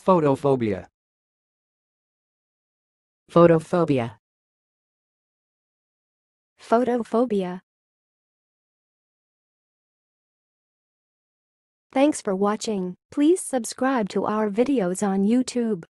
Photophobia. Photophobia. Photophobia. Thanks for watching. Please subscribe to our videos on YouTube.